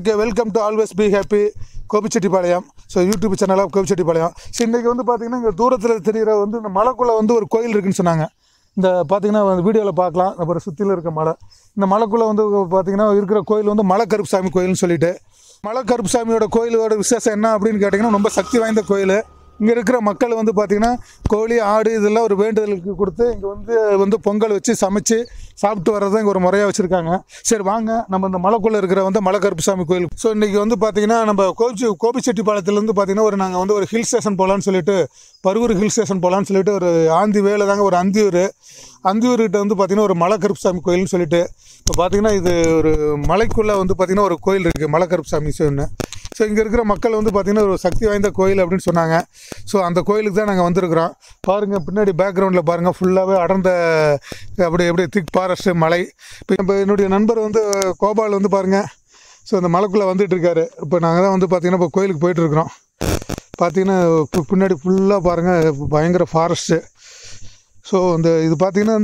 Okay, welcome to always be happy Gobichettipalayam. So YouTube சேனலாக Gobichettipalayam. So இன்றைக்கி வந்து பார்த்திங்கன்னா இங்கே தூரத்தில் தெரிகிற வந்து இந்த மலைக்குள்ளே வந்து ஒரு கோயில் இருக்குதுன்னு சொன்னாங்க. இந்த பார்த்திங்கன்னா வீடியோவில் பார்க்கலாம். அப்புறம் சுற்றியில் இருக்க மலை, இந்த மலைக்குள்ளே வந்து பார்த்திங்கன்னா இருக்கிற கோயில் வந்து மலை கருப்புசாமி கோயில்னு சொல்லிட்டு, மலை கருப்புசாமியோட கோயிலோட விசேஷம் என்ன அப்படின்னு கேட்டிங்கன்னா ரொம்ப சக்தி வாய்ந்த கோயில். இங்கே இருக்கிற மக்கள் வந்து பார்த்திங்கன்னா கோழி ஆடு இதெல்லாம் ஒரு வேண்டுதலுக்கு கொடுத்து இங்கே வந்து பொங்கல் வச்சு சமைச்சு சாப்பிட்டு வர்றதை இங்கே ஒரு முறையாக வச்சுருக்காங்க. சரி வாங்க நம்ம இந்த மலைக்குள்ளே இருக்கிற வந்து மலை கருப்புசாமி கோயில். ஸோ இன்றைக்கி வந்து பார்த்திங்கன்னா நம்ம கோபிச்செட்டிப்பாளையத்துலேருந்து பார்த்திங்கன்னா நாங்கள் வந்து ஒரு ஹில் ஸ்டேஷன் போகலான்னு சொல்லிட்டு, பருவூர் ஹில் ஸ்டேஷன் போகலான்னு சொல்லிட்டு ஒரு ஆந்தி வேலை தாங்க, ஒரு அந்தியூர்கிட்ட வந்து பார்த்திங்கன்னா ஒரு மலை கருப்புசாமி கோயில்னு சொல்லிட்டு, இப்போ பார்த்திங்கன்னா இது ஒரு மலைக்குள்ளே வந்து பார்த்திங்கன்னா ஒரு கோயில் இருக்குது, மலை கருப்புசாமி ஒன்று. ஸோ இங்கே இருக்கிற மக்கள் வந்து பார்த்திங்கன்னா ஒரு சக்தி வாய்ந்த கோயில் அப்படின்னு சொன்னாங்க. ஸோ அந்த கோயிலுக்கு தான் நாங்கள் வந்திருக்கிறோம். பாருங்கள் பின்னாடி பேக்ரவுண்டில் பாருங்கள், ஃபுல்லாகவே அடர்ந்த எப்படி திக் ஃபாரஸ்ட்டு மலை. இப்போ என்னுடைய நண்பர் வந்து கோபால் வந்து பாருங்கள், ஸோ அந்த மலைக்குள்ளே வந்துட்டு இருக்காரு. இப்போ நாங்கள் தான் வந்து பார்த்திங்கன்னா இப்போ கோயிலுக்கு போயிட்டுருக்குறோம். பார்த்திங்கன்னா பின்னாடி ஃபுல்லாக பாருங்கள் பயங்கர ஃபாரஸ்ட்டு. ஸோ இது பார்த்திங்கன்னா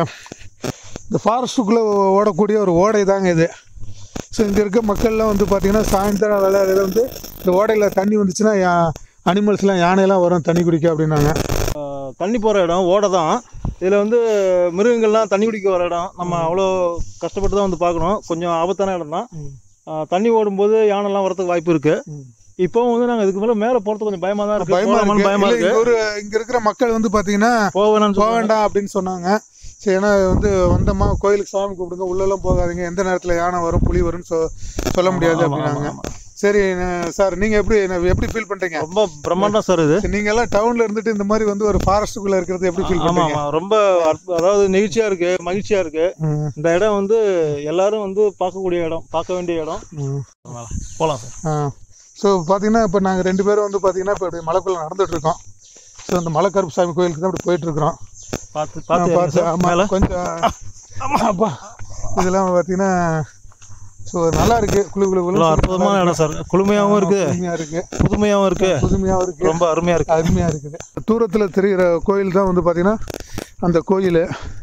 இந்த ஃபாரஸ்ட்டுக்குள்ளே ஓடக்கூடிய ஒரு ஓடை தாங்க இது. ஸோ இங்கே இருக்க மக்கள்லாம் வந்து பார்த்திங்கன்னா சாயந்தரம் வேலையில் வந்து இந்த ஓடையில் தண்ணி வந்துச்சுன்னா அனிமல்ஸ்லாம் யானையெல்லாம் வரும் தண்ணி குடிக்க அப்படின்னாங்க. தண்ணி போகிற இடம் ஓடை தான். இதில் வந்து மிருகங்கள்லாம் தண்ணி குடிக்க வர இடம். நம்ம அவ்வளோ கஷ்டப்பட்டு தான் வந்து பார்க்கணும். கொஞ்சம் ஆபத்தான இடம் தான். தண்ணி ஓடும்போது யானைலாம் வரதுக்கு வாய்ப்பு இருக்குது. இப்போவும் வந்து நாங்கள் இதுக்கு மேலே போகிறது கொஞ்சம் பயமாக தான் இருக்குது. பயமாக இருக்குது. இங்கே இருக்கிற மக்கள் வந்து பார்த்தீங்கன்னா போக வேண்டாம் அப்படின்னு சொன்னாங்க. சரி, ஏன்னா வந்து வந்தம்மா கோயிலுக்கு சாமி கூப்பிடுங்க, உள்ளெல்லாம் போகாதீங்க, எந்த நேரத்தில் யானை வரும் புலி வரும்னு சொல்ல முடியாது அப்படின்னாங்க. சரி சார், நீங்கள் எப்படி ஃபீல் பண்ணுறீங்க? ரொம்ப பிரம்மாண்டம் சார் இது. நீங்கள் எல்லாம் டவுனில் இருந்துட்டு இந்த மாதிரி வந்து ஒரு ஃபாரஸ்ட்டுக்குள்ளே இருக்கிறது எப்படி ஃபீல் பண்ணுறீங்க? ரொம்ப அதாவது நெகிழ்ச்சியாக இருக்குது, மகிழ்ச்சியாக இருக்குது. இந்த இடம் வந்து எல்லாரும் வந்து பார்க்கக்கூடிய இடம், பார்க்க வேண்டிய இடம். போகலாம் சார். ஸோ பார்த்தீங்கன்னா இப்போ நாங்கள் 2 பேரும் வந்து பார்த்தீங்கன்னா இப்போ இப்படி மலைக்குள்ளே நடந்துகிட்ருக்கோம். ஸோ இந்த மலை கருப்புசாமி கோயிலுக்கு தான் இப்படி போயிட்டுருக்குறோம். பார்த்து ஆமாம் கொஞ்சம் அப்பா இதெல்லாம் பார்த்தீங்கன்னா ஸோ நல்லா இருக்குது. குழு அற்புதமான இடம் சார். குளுமையாகவும் இருக்குது, புதுமையாகவும் இருக்குது, ரொம்ப அருமையாக இருக்குது. தூரத்தில் தெரிகிற கோயில் தான் வந்து பார்த்திங்கன்னா அந்த கோயில்.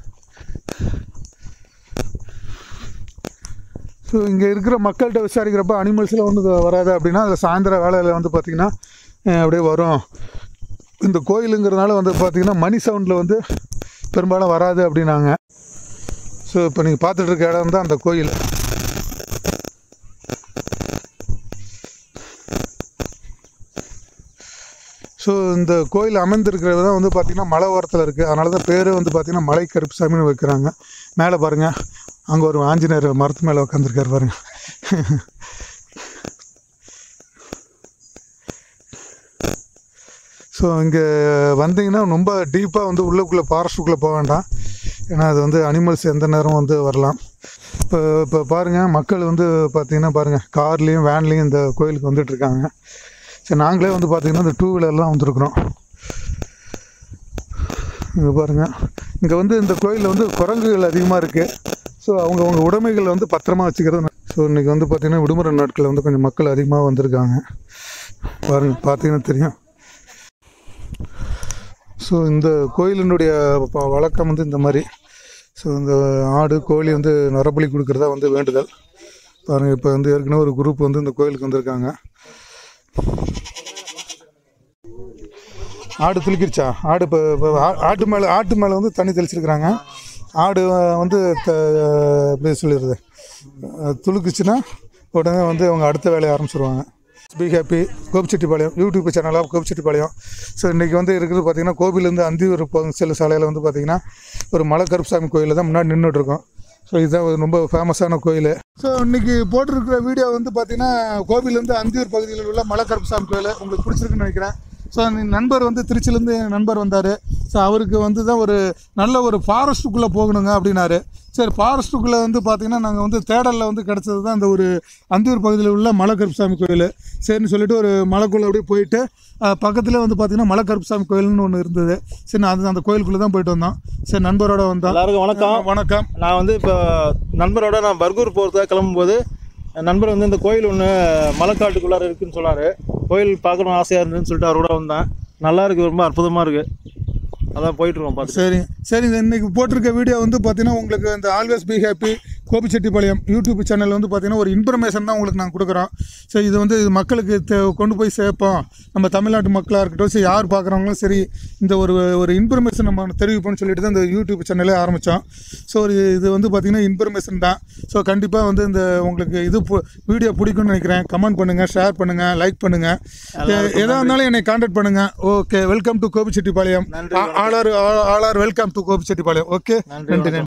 ஸோ இங்கே இருக்கிற மக்கள்கிட்ட விசாரிக்கிறப்ப அனிமல்ஸ்லாம் வந்து வராது அப்படின்னா, அதில் சாயந்தர வேலையில் வந்து பார்த்திங்கன்னா அப்படியே வரும். இந்த கோயிலுங்கிறதுனால வந்து பார்த்திங்கன்னா மணி சவுண்டில் வந்து பெரும்பாலும் வராது அப்படின்னாங்க. ஸோ இப்போ நீங்கள் பார்த்துட்டு இருக்க இடம் தான் அந்த கோயில். ஸோ இந்த கோயில் அமைந்திருக்கிறது தான் வந்து பார்த்திங்கன்னா மலை ஓரத்தில் இருக்குது. அதனால தான் பேர் வந்து பார்த்திங்கன்னா மலை கருப்புசாமின்னு வைக்கிறாங்க. மேலே பாருங்கள், அங்கே ஒரு ஆஞ்சநேயர் மரத்து மேலே உட்காந்துருக்காரு பாருங்கள். ஸோ இங்கே வந்தீங்கன்னா ரொம்ப டீப்பாக வந்து உள்ளுக்குள்ளே ஃபாரஸ்ட்டுக்குள்ளே போக வேண்டாம். ஏன்னா அது வந்து அனிமல்ஸ் எந்த நேரம் வந்து வரலாம். இப்போ பாருங்கள், மக்கள் வந்து பார்த்திங்கன்னா பாருங்கள் கார்லேயும் வேன்லேயும் இந்த கோயிலுக்கு வந்துட்டுருக்காங்க. சரி, நாங்களே வந்து பார்த்திங்கன்னா இந்த 2 வீலர்லாம் வந்துருக்குறோம். இங்கே பாருங்கள், இங்கே வந்து இந்த கோயிலில் வந்து குரங்குகள் அதிகமாக இருக்குது. ஸோ அவங்க உடைமைகள் வந்து பத்திரமா வச்சுக்கிறது. ஸோ இன்றைக்கி வந்து பார்த்திங்கன்னா விடுமுறை நாட்களில் வந்து கொஞ்சம் மக்கள் அதிகமாக வந்திருக்காங்க. பாருங்கள், பார்த்தீங்கன்னா தெரியும். ஸோ இந்த கோயிலினுடைய வழக்கம் வந்து இந்த மாதிரி. ஸோ இந்த ஆடு கோழி வந்து நரபலி கொடுக்குறதா வந்து வேண்டுதல். பாருங்கள், இப்போ வந்து ஏற்கனவே ஒரு குரூப் வந்து இந்த கோயிலுக்கு வந்திருக்காங்க. ஆடு துளிக்கிருச்சா? ஆடு இப்போ ஆட்டு மேலே வந்து தண்ணி தெளிச்சிருக்கிறாங்க. ஆடு வந்து எப்படி சொல்லிடுறது, துளுக்குச்சுன்னா உடனே வந்து அவங்க அடுத்த வேலையை ஆரம்பிச்சிருவாங்க. பி ஹாப்பி கோபிச்செட்டிப்பாளையம் யூடியூப் சேனலாக கோபிச்செட்டிப்பாளையம். ஸோ இன்றைக்கி வந்து இருக்கிறது பார்த்திங்கன்னா கோவிலேருந்து அந்தியூர் செல்லும் சாலையில் வந்து பார்த்திங்கன்னா ஒரு மலை கருப்புசாமி கோயிலில் தான் முன்னாடி நின்றுட்டுருக்கோம். ஸோ இதுதான் ரொம்ப ஃபேமஸான கோயில். ஸோ இன்றைக்கி போட்டிருக்கிற வீடியோ வந்து பார்த்திங்கன்னா கோவிலேருந்து அந்தியூர் பகுதியில் உள்ள மலை கருப்புசாமி கோயில் உங்களுக்கு பிடிச்சிருக்குன்னு நினைக்கிறேன். ஸோ நண்பர் வந்து திருச்சியிலேருந்து என் நண்பர் வந்தார். ஸோ அவருக்கு வந்து தான் ஒரு நல்ல ஒரு ஃபாரஸ்ட்டுக்குள்ளே போகணுங்க அப்படின்னாரு. சரி, ஃபாரஸ்ட்டுக்குள்ளே வந்து பார்த்திங்கன்னா நாங்கள் வந்து தேடலில் வந்து கிடச்சது தான் இந்த ஒரு அந்தியூர் பகுதியில் உள்ள மலை கருப்புசாமி கோயில். சரின்னு சொல்லிட்டு ஒரு மலைக்குள்ளே அப்படியே போயிட்டு பக்கத்தில் வந்து பார்த்திங்கன்னா மலை கருப்புசாமி கோயில்னு ஒன்று இருந்தது. சரி, அந்த கோயிலுக்குள்ளே தான் போயிட்டு வந்தோம். சரி, நண்பரோட வந்தோம். எல்லாருக்கும் வணக்கம். நான் வந்து இப்போ நண்பரோட நான் பர்கூர் போகிறதுக்காக கிளம்பும்போது நண்பர் வந்து இந்த கோயில் ஒன்று மலைக்காட்டுக்குள்ளார இருக்குதுன்னு சொன்னார். கோயில் பார்க்கணும் ஆசையாக இருந்துன்னு சொல்லிட்டு அவரோட வந்தேன். நல்லா இருக்குது, ரொம்ப அற்புதமாக இருக்குது. அதான் போயிட்டுருக்கோம் பார்த்து. சரி, இன்றைக்கி போட்டிருக்க வீடியோ வந்து பார்த்தீங்கன்னா உங்களுக்கு இந்த always be happy Gobichettipalayam YouTube சேனலில் வந்து பார்த்திங்கன்னா ஒரு இன்ஃபர்மேஷன் தான் உங்களுக்கு நாங்கள் கொடுக்குறோம். ஸோ இது வந்து மக்களுக்கு கொண்டு போய் சேர்ப்போம். நம்ம தமிழ்நாட்டு மக்களாக இருக்கட்டும், சரி யார் பார்க்குறவங்களும் சரி இந்த ஒரு இன்ஃபர்மேஷன் நம்ம தெரிவிப்போம்னு சொல்லிட்டு தான் இந்த யூடியூப் சேனலே ஆரம்பித்தோம். ஸோ இது வந்து பார்த்திங்கன்னா இன்ஃபர்மேஷன் தான். ஸோ கண்டிப்பாக வந்து இந்த உங்களுக்கு இது வீடியோ பிடிக்கும்னு நினைக்கிறேன். கமெண்ட் பண்ணுங்கள், ஷேர் பண்ணுங்கள், லைக் பண்ணுங்கள். எதாக இருந்தாலும் என்னை கான்டாக்ட் பண்ணுங்கள். Okay, welcome to Gobichettipalayam. All are welcome to Gobichettipalayam. Okay, நன்றி.